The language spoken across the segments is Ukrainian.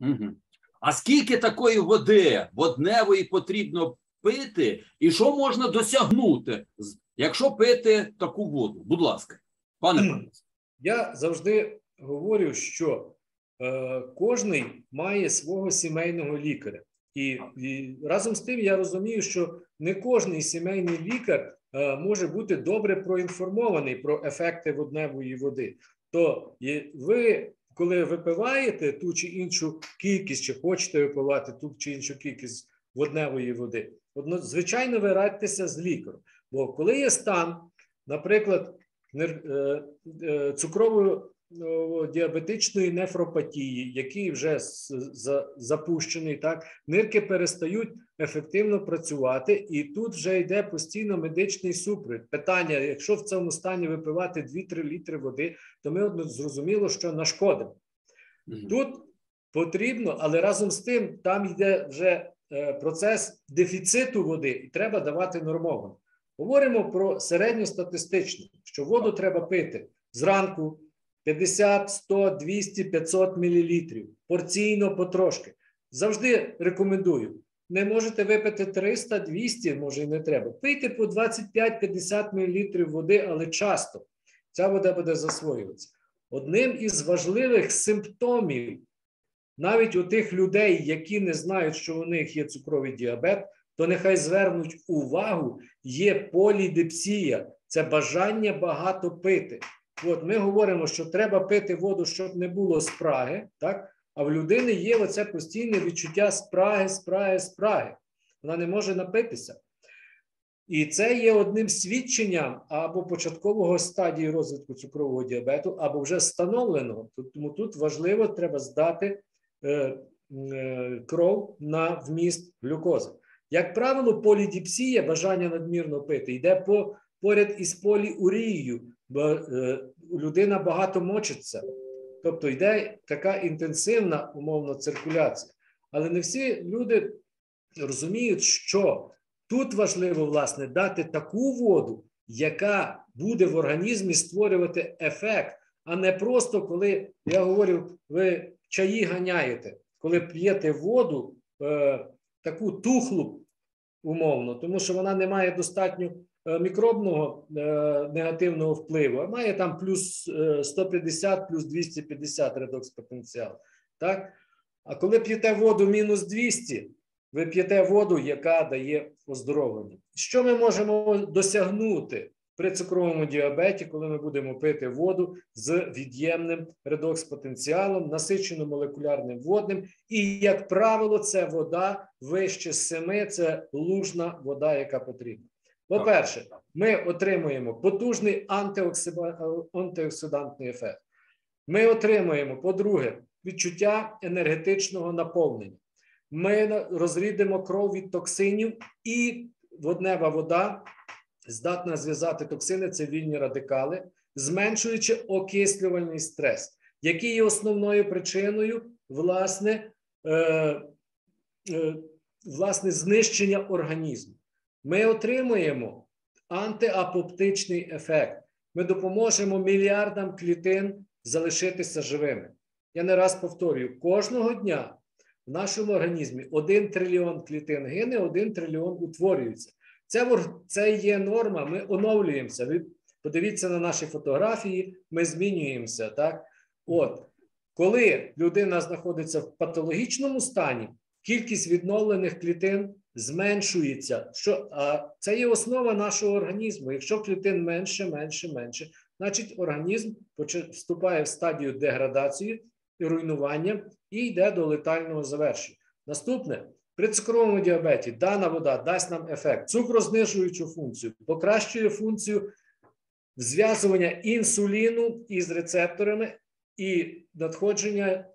Мгм. А скільки такої води водневої потрібно пити, і що можна досягнути, якщо пити таку воду? Будь ласка, пане професор. Я завжди говорю, що кожний має свого сімейного лікаря. І разом з тим я розумію, що не кожний сімейний лікар може бути добре проінформований про ефекти водневої води. То ви, коли випиваєте ту чи іншу кількість, чи хочете випивати ту чи іншу кількість водневої води, звичайно, ви радьтеся з лікарем. Бо коли є стан, наприклад, цукрово-діабетичної нефропатії, який вже запущений, так, нирки перестають ефективно працювати, і тут вже йде постійно медичний супровід. Питання, якщо в цьому стані випивати 2-3 літри води, то ми зрозуміло, що нашкодимо. Тут потрібно, але разом з тим, там йде вже процес дефіциту води, і треба давати нормовано. Говоримо про середньостатистичну, що воду треба пити зранку 50, 100, 200, 500 мл, порційно, потрошки. Завжди рекомендую. Не можете випити 300, 200, може і не треба. Пийте по 25-50 мл води, але часто. Ця вода буде засвоюватися. Одним із важливих симптомів, навіть у тих людей, які не знають, що у них є цукровий діабет, то нехай звернуть увагу, є полідипсія. Це бажання багато пити. От ми говоримо, що треба пити воду, щоб не було спраги, так? А в людини є оце постійне відчуття спраги. Вона не може напитися. І це є одним свідченням або початкового стадії розвитку цукрового діабету, або вже встановленого. Тому тут важливо, треба здати кров на вміст глюкози. Як правило, полідипсія, бажання надмірно пити, йде поряд із поліурією, бо людина багато мочиться. Тобто йде така інтенсивна, умовно, циркуляція. Але не всі люди розуміють, що тут важливо, власне, дати таку воду, яка буде в організмі створювати ефект, а не просто, коли, я говорю, ви чаї ганяєте, коли п'єте воду, таку тухлу, умовно, тому що вона не має достатньо мікробного негативного впливу, а має там плюс 150, плюс 250 редокс-потенціал. Так? А коли п'єте воду мінус 200, ви п'єте воду, яка дає оздоровлення. Що ми можемо досягнути при цукровому діабеті, коли ми будемо пити воду з від'ємним редокс-потенціалом, насичено молекулярним водним, і, як правило, це вода вище 7, це лужна вода, яка потрібна. По-перше, ми отримуємо потужний антиоксидантний ефект. Ми отримуємо, по-друге, відчуття енергетичного наповнення. Ми розрідимо кров від токсинів, і воднева вода здатна зв'язати токсини, це вільні радикали, зменшуючи окислювальний стрес, який є основною причиною, власне, знищення організму. Ми отримуємо антиапоптичний ефект. Ми допоможемо мільярдам клітин залишитися живими. Я не раз повторюю, кожного дня в нашому організмі 1 трильйон клітин гине, 1 трильйон утворюється. Це є норма, ми оновлюємося. Ви подивіться на наші фотографії, ми змінюємося. Так? От. Коли людина знаходиться в патологічному стані, кількість відновлених клітин зменшується. Це є основа нашого організму. Якщо клітин менше, значить організм вступає в стадію деградації і руйнування і йде до летального завершення. Наступне. При цукровому діабеті дана вода дасть нам ефект цукрознижуючу функцію, покращує функцію зв'язування інсуліну із рецепторами і надходження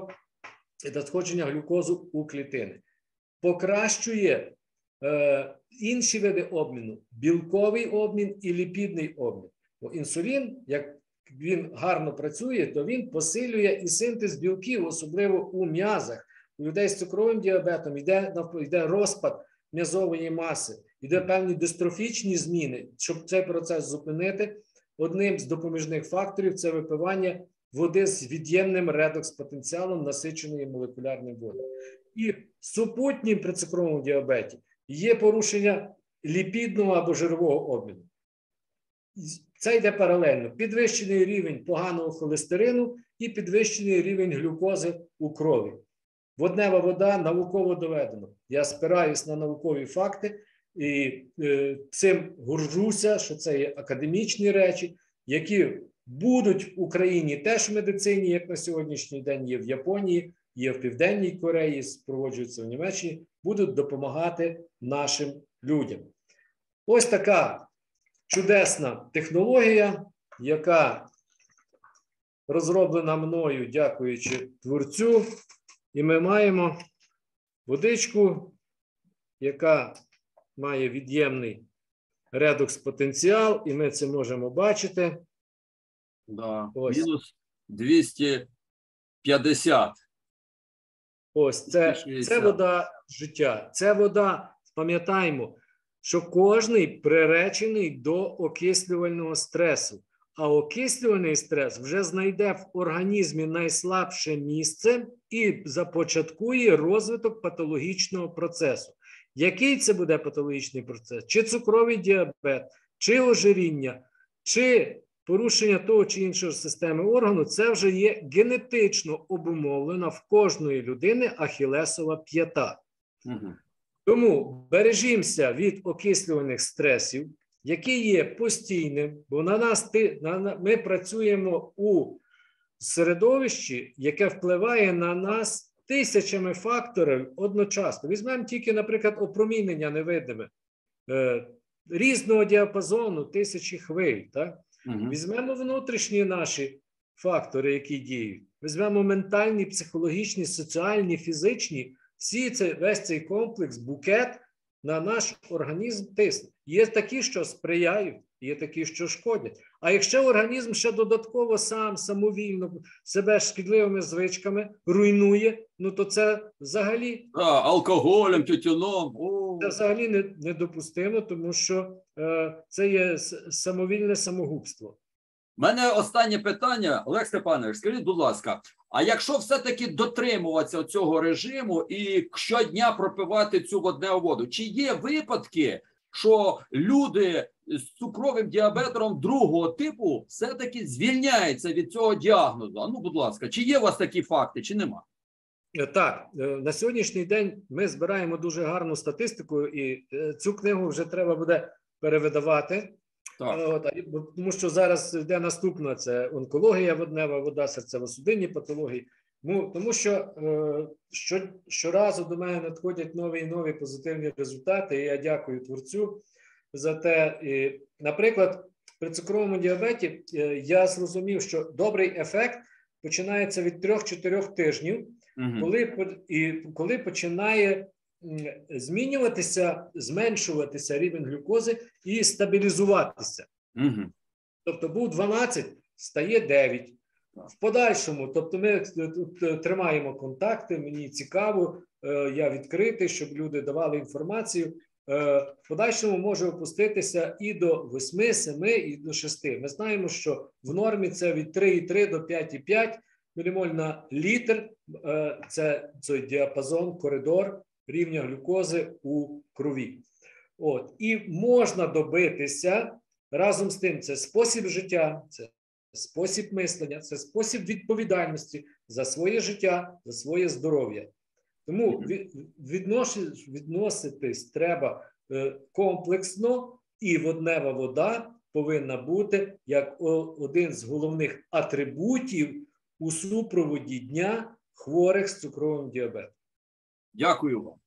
глюкозу у клітини. Покращує інші види обміну, білковий обмін і ліпідний обмін. Бо інсулін, як він гарно працює, то він посилює і синтез білків, особливо у м'язах. У людей з цукровим діабетом йде розпад м'язової маси, йде певні дистрофічні зміни. Щоб цей процес зупинити, одним з допоміжних факторів – це випивання води з від'ємним редокс-потенціалом, насиченої молекулярним водою. І супутнім при цукровому діабеті є порушення ліпідного або жирового обміну. Це йде паралельно. Підвищений рівень поганого холестерину і підвищений рівень глюкози у крові. Воднева вода науково доведено. Я спираюсь на наукові факти і цим горжуся, що це є академічні речі, які будуть в Україні теж в медицині, як на сьогоднішній день є в Японії, є в Південній Кореї, спроводжуються в Німеччині, будуть допомагати нашим людям. Ось така чудесна технологія, яка розроблена мною, дякуючи творцю. І ми маємо водичку, яка має від'ємний редокс-потенціал, і ми це можемо бачити. Да. Ось. Мінус 250. Ось це вода життя. Це вода, пам'ятаємо, що кожний приречений до окислювального стресу. А окислювальний стрес вже знайде в організмі найслабше місце і започаткує розвиток патологічного процесу. Який це буде патологічний процес? Чи цукровий діабет, чи ожиріння, чи порушення того чи іншого системи органу, це вже є генетично обумовлена в кожної людини ахілесова п'ята. Угу. Тому бережімося від окислювальних стресів, які є постійним, бо ми працюємо у середовищі, яке впливає на нас тисячами факторів одночасно. Візьмемо тільки, наприклад, опромінення невидиме, різного діапазону, тисячі хвиль. Так? Угу. Візьмемо внутрішні наші фактори, які діють. Візьмемо ментальні, психологічні, соціальні, фізичні. Весь цей комплекс, букет на наш організм тисне. Є такі, що сприяють, є такі, що шкодять. А якщо організм ще додатково самовільно себе шкідливими звичками руйнує, ну то це взагалі... алкоголем, тютюном. Це взагалі недопустимо, тому що це є самовільне самогубство. У мене останнє питання, Олег Степанович, скажіть, будь ласка, а якщо все-таки дотримуватися цього режиму і щодня пропивати цю водневу воду, чи є випадки, що люди з цукровим діабетом другого типу все-таки звільняються від цього діагнозу? А ну, будь ласка, чи є у вас такі факти, чи нема? Так, на сьогоднішній день ми збираємо дуже гарну статистику, і цю книгу вже треба буде перевидавати. Так. Тому що зараз йде наступна, це онкологія, воднева вода, серцево-судинні патології. Тому що щоразу до мене надходять нові і нові позитивні результати, і я дякую творцю за те. І, наприклад, при цукровому діабеті я зрозумів, що добрий ефект починається від 3-4 тижнів, коли починає зменшуватися рівень глюкози і стабілізуватися. Угу. Тобто був 12, стає 9. В подальшому, тобто ми тут тримаємо контакти, мені цікаво, я відкритий, щоб люди давали інформацію. В подальшому може опуститися і до 8, 7, і до 6. Ми знаємо, що в нормі це від 3,3 до 5,5 мілімоль на літр. Це цей діапазон, коридор рівня глюкози у крові. І можна добитися, разом з тим, це спосіб життя, це спосіб мислення, це спосіб відповідальності за своє життя, за своє здоров'я. Тому відноситись треба комплексно, і воднева вода повинна бути як один з головних атрибутів у супроводі дня хворих з цукровим діабетом. Дякую вам.